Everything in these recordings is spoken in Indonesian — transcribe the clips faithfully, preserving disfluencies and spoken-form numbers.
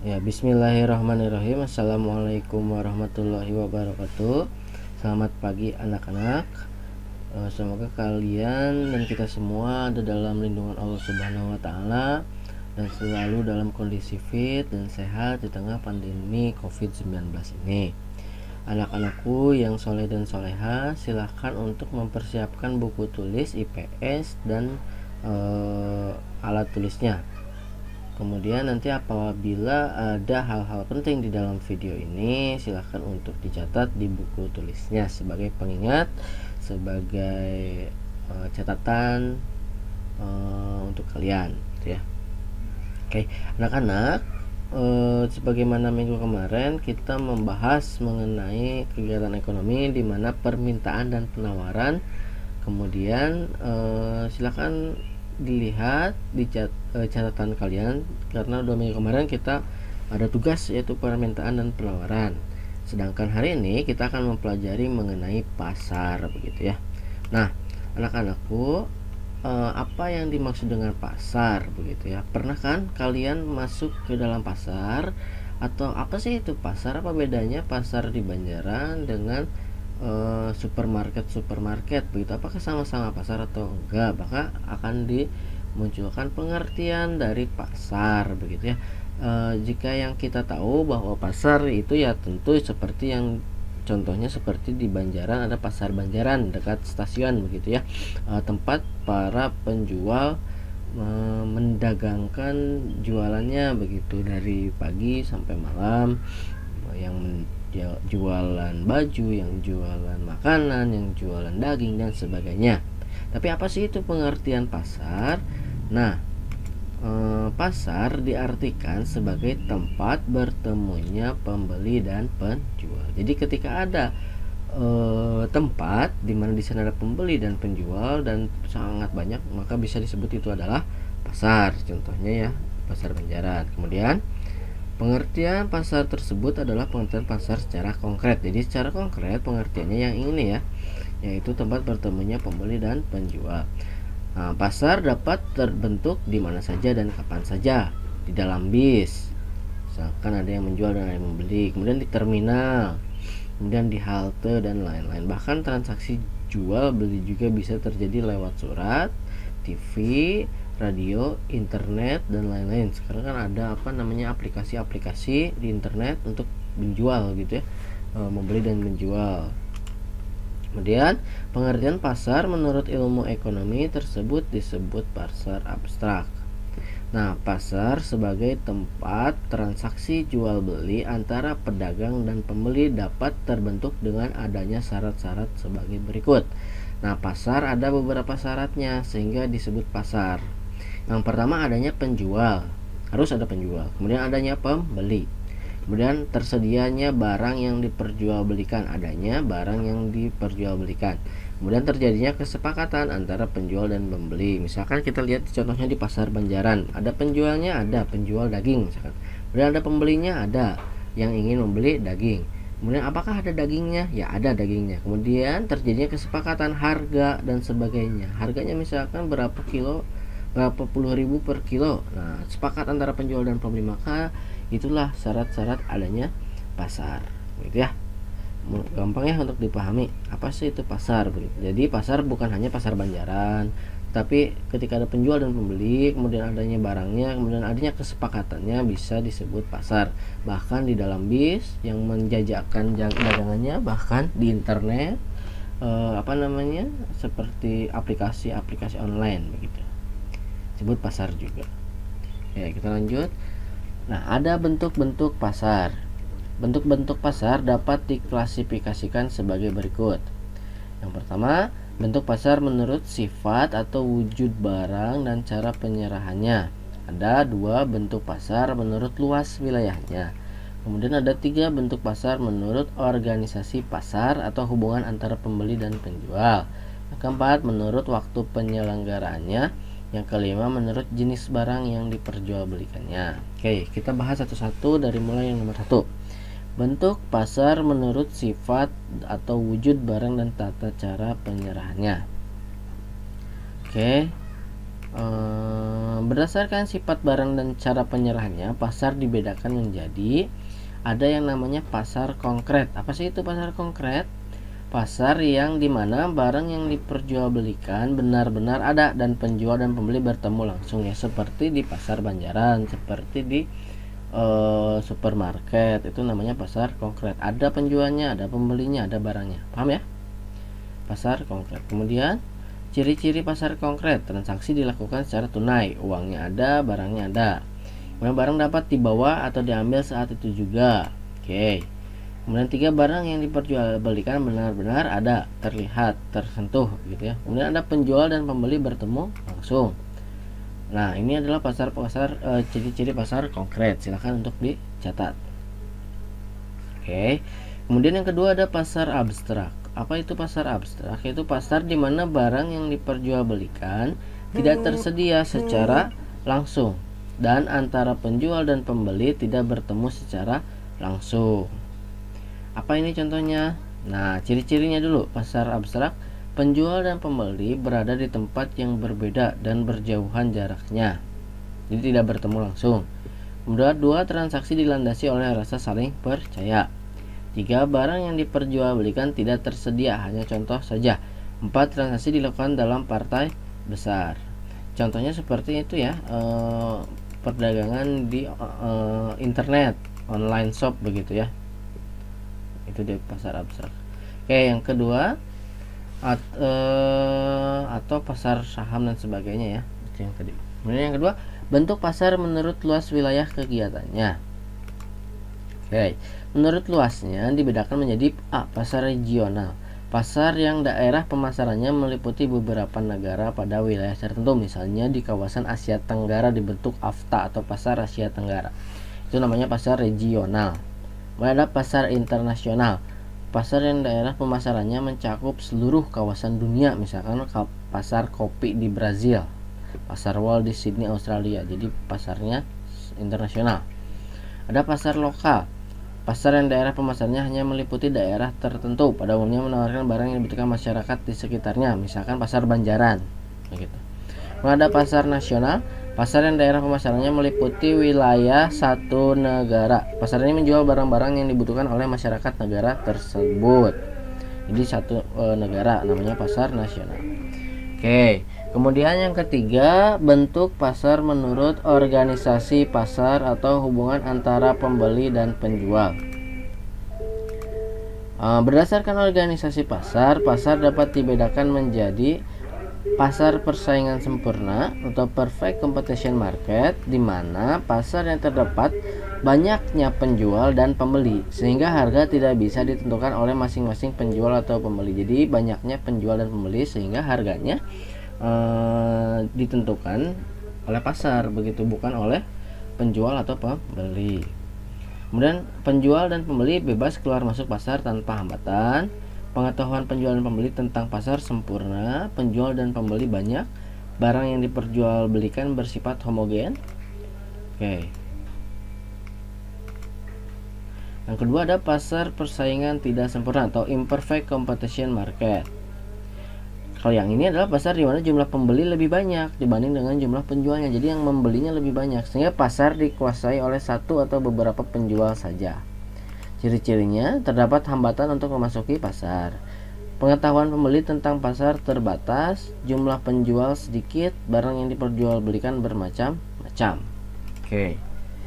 Ya, bismillahirrahmanirrahim. Assalamualaikum warahmatullahi wabarakatuh. Selamat pagi anak-anak. Eh, Semoga kalian dan kita semua ada dalam lindungan Allah Subhanahu wa taala dan selalu dalam kondisi fit dan sehat di tengah pandemi covid sembilan belas ini. Anak-anakku yang soleh dan soleha, silahkan untuk mempersiapkan buku tulis I P S dan eh, alat tulisnya. Kemudian nanti apabila ada hal-hal penting di dalam video ini, silahkan untuk dicatat di buku tulisnya sebagai pengingat, sebagai uh, catatan uh, untuk kalian, gitu ya. Oke, anak-anak, uh, sebagaimana minggu kemarin kita membahas mengenai kegiatan ekonomi di mana permintaan dan penawaran. Kemudian uh, silahkan dilihat di cat, e, catatan kalian, karena dua minggu kemarin kita ada tugas yaitu permintaan dan penawaran, sedangkan hari ini kita akan mempelajari mengenai pasar, begitu ya. Nah, anak-anakku, e, apa yang dimaksud dengan pasar, begitu ya? Pernah kan kalian masuk ke dalam pasar? Atau apa sih itu pasar? Apa bedanya pasar di Banjaran dengan Uh, supermarket supermarket begitu? Apakah sama-sama pasar atau enggak? Maka akan dimunculkan pengertian dari pasar, begitu ya. Uh, jika yang kita tahu bahwa pasar itu ya tentu seperti yang contohnya seperti di Banjaran ada pasar Banjaran dekat stasiun, begitu ya. Uh, tempat para penjual uh, mendagangkan jualannya begitu dari pagi sampai malam, uh, yang jualan baju, yang jualan makanan, yang jualan daging dan sebagainya. Tapi apa sih itu pengertian pasar? Nah, eh, pasar diartikan sebagai tempat bertemunya pembeli dan penjual. Jadi ketika ada eh, tempat di mana di sana ada pembeli dan penjual dan sangat banyak, maka bisa disebut itu adalah pasar. Contohnya ya, pasar Banjaran. Kemudian pengertian pasar tersebut adalah pengertian pasar secara konkret. Jadi secara konkret pengertiannya yang ini ya, yaitu tempat bertemunya pembeli dan penjual. Nah, pasar dapat terbentuk di mana saja dan kapan saja. Di dalam bis, misalkan ada yang menjual dan ada yang membeli. Kemudian di terminal, kemudian di halte dan lain-lain. Bahkan transaksi jual beli juga bisa terjadi lewat surat, T V, radio, internet dan lain-lain. Sekarang kan ada apa namanya aplikasi-aplikasi di internet untuk menjual, gitu ya, e, membeli dan menjual. Kemudian pengertian pasar menurut ilmu ekonomi tersebut disebut pasar abstrak. Nah, pasar sebagai tempat transaksi jual beli antara pedagang dan pembeli dapat terbentuk dengan adanya syarat-syarat sebagai berikut. Nah, pasar ada beberapa syaratnya sehingga disebut pasar. Yang pertama adanya penjual, harus ada penjual. Kemudian adanya pembeli. Kemudian tersedianya barang yang diperjualbelikan, adanya barang yang diperjualbelikan. Kemudian terjadinya kesepakatan antara penjual dan pembeli. Misalkan kita lihat contohnya di pasar Banjaran, ada penjualnya, ada penjual daging misalkan. Kemudian ada pembelinya, ada yang ingin membeli daging. Kemudian apakah ada dagingnya? Ya, ada dagingnya. Kemudian terjadinya kesepakatan harga dan sebagainya. Harganya misalkan berapa kilo, berapa puluh ribu per kilo. Nah, sepakat antara penjual dan pembeli, maka itulah syarat-syarat adanya pasar, gitu ya. Gampang ya untuk dipahami apa sih itu pasar, begitu. Jadi pasar bukan hanya pasar Banjaran, tapi ketika ada penjual dan pembeli, kemudian adanya barangnya, kemudian adanya kesepakatannya, bisa disebut pasar. Bahkan di dalam bis yang menjajakan dagangannya, bahkan di internet, eh, apa namanya, seperti aplikasi-aplikasi online, begitu, disebut pasar juga. Ya, kita lanjut. Nah, ada bentuk-bentuk pasar. Bentuk-bentuk pasar dapat diklasifikasikan sebagai berikut. Yang pertama, bentuk pasar menurut sifat atau wujud barang dan cara penyerahannya. Ada dua bentuk pasar menurut luas wilayahnya. Kemudian ada tiga bentuk pasar menurut organisasi pasar atau hubungan antara pembeli dan penjual. Yang keempat, menurut waktu penyelenggaraannya. Yang kelima, menurut jenis barang yang diperjualbelikannya. Oke, kita bahas satu-satu dari mulai yang nomor satu. Bentuk pasar menurut sifat atau wujud barang dan tata cara penyerahannya. Oke, ehm, berdasarkan sifat barang dan cara penyerahannya, pasar dibedakan menjadi ada yang namanya pasar konkret. Apa sih itu pasar konkret? Pasar yang dimana barang yang diperjualbelikan benar-benar ada dan penjual dan pembeli bertemu langsung, ya, seperti di pasar Banjaran, seperti di uh, supermarket. Itu namanya pasar konkret. Ada penjualnya, ada pembelinya, ada barangnya. Paham ya? Pasar konkret. Kemudian ciri-ciri pasar konkret: transaksi dilakukan secara tunai, uangnya ada, barangnya ada. Kemudian barang dapat dibawa atau diambil saat itu juga. Oke. Kemudian tiga, barang yang diperjualbelikan benar-benar ada, terlihat, tersentuh, gitu ya. Kemudian ada penjual dan pembeli bertemu langsung. Nah, ini adalah pasar-pasar e, ciri-ciri pasar konkret. Silakan untuk dicatat. Oke. Kemudian yang kedua ada pasar abstrak. Apa itu pasar abstrak? Yaitu pasar di mana barang yang diperjualbelikan tidak tersedia secara langsung dan antara penjual dan pembeli tidak bertemu secara langsung. Apa ini contohnya? Nah, ciri-cirinya dulu. Pasar abstrak, penjual dan pembeli berada di tempat yang berbeda dan berjauhan jaraknya, jadi tidak bertemu langsung. Kemudian dua, transaksi dilandasi oleh rasa saling percaya. Tiga, barang yang diperjualbelikan tidak tersedia, hanya contoh saja. Empat, transaksi dilakukan dalam partai besar. Contohnya seperti itu ya, eh, perdagangan di eh, internet, online shop begitu ya. Itu di pasar abstrak. Oke, yang kedua at, eh, atau pasar saham dan sebagainya ya. Itu yang tadi. Kemudian yang kedua, bentuk pasar menurut luas wilayah kegiatannya. Oke, menurut luasnya dibedakan menjadi A, pasar regional. Pasar yang daerah pemasarannya meliputi beberapa negara pada wilayah tertentu, misalnya di kawasan Asia Tenggara dibentuk A F T A atau pasar Asia Tenggara. Itu namanya pasar regional. Kemudian ada pasar internasional. Pasar yang daerah pemasarannya mencakup seluruh kawasan dunia, misalkan pasar kopi di Brazil, pasar Wall di Sydney, Australia. Jadi pasarnya internasional. Ada pasar lokal. Pasar yang daerah pemasarannya hanya meliputi daerah tertentu, pada umumnya menawarkan barang yang dibutuhkan masyarakat di sekitarnya, misalkan pasar Banjaran. Begitu. Kemudian ada pasar nasional. Pasar yang daerah pemasarannya meliputi wilayah satu negara. Pasar ini menjual barang-barang yang dibutuhkan oleh masyarakat negara tersebut. Jadi satu e, negara, namanya pasar nasional. Oke. Kemudian yang ketiga, bentuk pasar menurut organisasi pasar atau hubungan antara pembeli dan penjual. E, berdasarkan organisasi pasar, pasar dapat dibedakan menjadi pasar persaingan sempurna atau perfect competition market, di mana pasar yang terdapat banyaknya penjual dan pembeli sehingga harga tidak bisa ditentukan oleh masing-masing penjual atau pembeli. Jadi banyaknya penjual dan pembeli sehingga harganya eh, ditentukan oleh pasar, begitu, bukan oleh penjual atau pembeli. Kemudian penjual dan pembeli bebas keluar masuk pasar tanpa hambatan. Pengetahuan penjual dan pembeli tentang pasar sempurna. Penjual dan pembeli banyak. Barang yang diperjualbelikan bersifat homogen. Oke. Yang kedua ada pasar persaingan tidak sempurna atau imperfect competition market. Kalau yang ini adalah pasar di mana jumlah pembeli lebih banyak dibanding dengan jumlah penjualnya. Jadi yang membelinya lebih banyak sehingga pasar dikuasai oleh satu atau beberapa penjual saja. Ciri-cirinya, terdapat hambatan untuk memasuki pasar. Pengetahuan pembeli tentang pasar terbatas, jumlah penjual sedikit, barang yang diperjualbelikan bermacam-macam. Oke.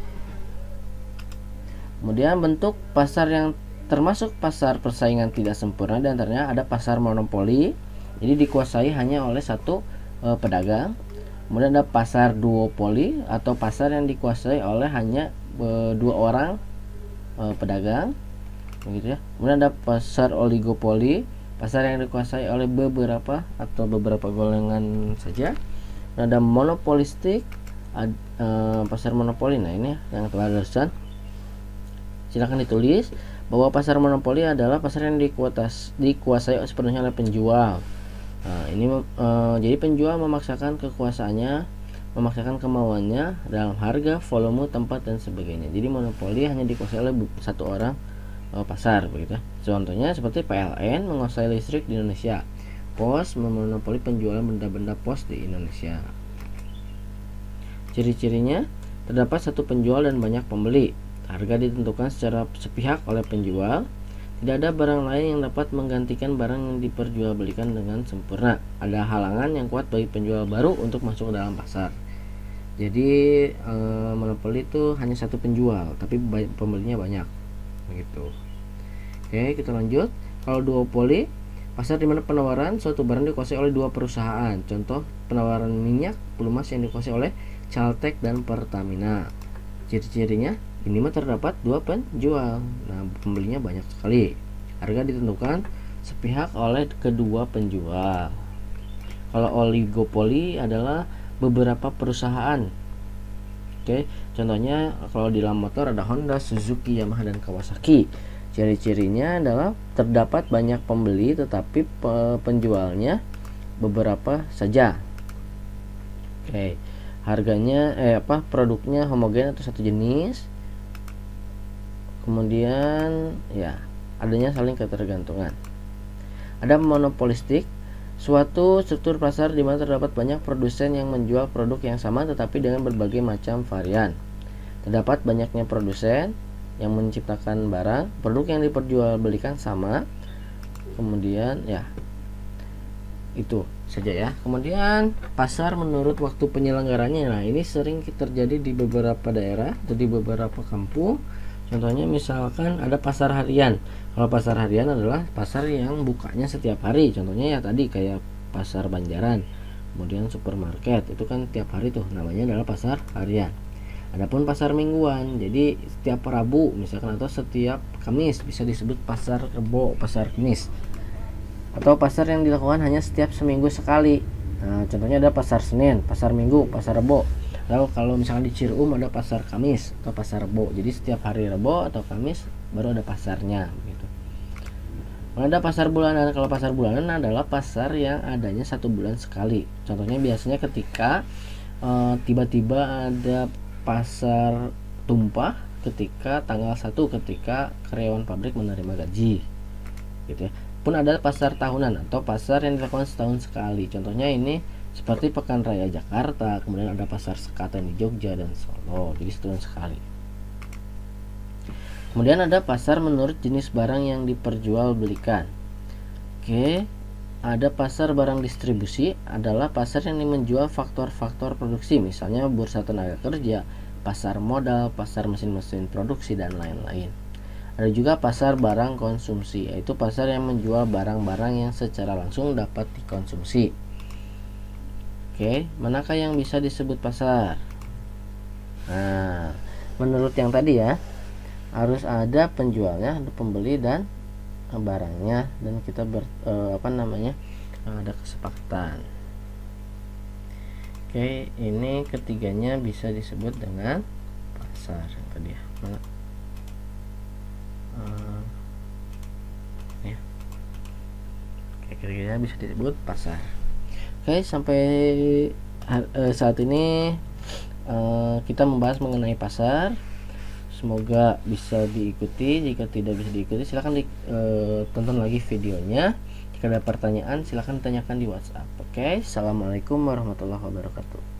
Kemudian bentuk pasar yang termasuk pasar persaingan tidak sempurna, di antaranya ada pasar monopoli. Jadi dikuasai hanya oleh satu e, pedagang. Kemudian ada pasar duopoli atau pasar yang dikuasai oleh hanya e, dua orang pedagang, begitu ya. Kemudian ada pasar oligopoli, pasar yang dikuasai oleh beberapa atau beberapa golongan saja. Dan ada monopolistik, ad, eh, pasar monopoli. Nah ini yang telah dituliskan, silahkan ditulis bahwa pasar monopoli adalah pasar yang dikuatas, dikuasai sepenuhnya oleh penjual. Nah ini eh, jadi penjual memaksakan kekuasaannya, memaksakan kemauannya dalam harga, volume, tempat, dan sebagainya. Jadi monopoli hanya dikuasai oleh satu orang e, pasar, begitu. Contohnya seperti P L N menguasai listrik di Indonesia, Pos memonopoli penjualan benda-benda pos di Indonesia. Ciri-cirinya, terdapat satu penjual dan banyak pembeli. Harga ditentukan secara sepihak oleh penjual. Tidak ada barang lain yang dapat menggantikan barang yang diperjualbelikan dengan sempurna. Ada halangan yang kuat bagi penjual baru untuk masuk ke dalam pasar. Jadi e, monopoli itu hanya satu penjual, tapi pembelinya banyak, begitu. Oke, kita lanjut. Kalau duopoli, pasar di mana penawaran suatu barang dikuasai oleh dua perusahaan. Contoh penawaran minyak pelumas yang dikuasai oleh Caltek dan Pertamina. Ciri-cirinya, ini mah terdapat dua penjual. Nah, pembelinya banyak sekali. Harga ditentukan sepihak oleh kedua penjual. Kalau oligopoli adalah beberapa perusahaan. Oke, contohnya kalau di dalam motor ada Honda, Suzuki, Yamaha, dan Kawasaki. Ciri-cirinya adalah terdapat banyak pembeli tetapi penjualnya beberapa saja. Oke, harganya eh apa produknya homogen atau satu jenis. Kemudian ya, adanya saling ketergantungan. Ada monopolistik, suatu struktur pasar di mana terdapat banyak produsen yang menjual produk yang sama tetapi dengan berbagai macam varian. Terdapat banyaknya produsen yang menciptakan barang, produk yang diperjualbelikan sama. Kemudian ya, itu saja ya. Kemudian pasar menurut waktu penyelenggaranya. Nah, ini sering terjadi di beberapa daerah atau di beberapa kampung. Contohnya misalkan ada pasar harian. Kalau pasar harian adalah pasar yang bukanya setiap hari. Contohnya ya tadi kayak pasar Banjaran. Kemudian supermarket, itu kan tiap hari tuh, namanya adalah pasar harian. Adapun pasar mingguan, jadi setiap Rabu misalkan atau setiap Kamis bisa disebut pasar Rebo, pasar Kamis. Atau pasar yang dilakukan hanya setiap seminggu sekali. Nah, contohnya ada pasar Senin, pasar Minggu, pasar Rebo. Lalu kalau misalkan di Cireum ada pasar Kamis atau pasar Rebo. Jadi setiap hari Rebo atau Kamis baru ada pasarnya begitu. Ada pasar bulanan. Kalau pasar bulanan adalah pasar yang adanya satu bulan sekali. Contohnya biasanya ketika tiba-tiba uh, ada pasar tumpah ketika tanggal satu ketika karyawan pabrik menerima gaji. Gitu ya. Pun ada pasar tahunan atau pasar yang dilakukan setahun sekali. Contohnya ini seperti Pekan Raya Jakarta, kemudian ada pasar Sekaten di Jogja dan Solo, jadi setahun sekali. Kemudian ada pasar menurut jenis barang yang diperjualbelikan. Oke, ada pasar barang distribusi, adalah pasar yang menjual faktor-faktor produksi, misalnya bursa tenaga kerja, pasar modal, pasar mesin-mesin produksi, dan lain-lain. Ada juga pasar barang konsumsi, yaitu pasar yang menjual barang-barang yang secara langsung dapat dikonsumsi. Oke, manakah yang bisa disebut pasar? Nah, menurut yang tadi ya, harus ada penjualnya, ada pembeli dan barangnya, dan kita ber, eh, apa namanya ada kesepakatan. Oke, ini ketiganya bisa disebut dengan pasar yang tadi ya. Mana? Uh, ya. Oke, ketiganya bisa disebut pasar. Oke, sampai uh, saat ini uh, kita membahas mengenai pasar. Semoga bisa diikuti. Jika tidak bisa diikuti, silahkan di, uh, tonton lagi videonya. Jika ada pertanyaan, silahkan tanyakan di WhatsApp. Oke, assalamualaikum warahmatullahi wabarakatuh.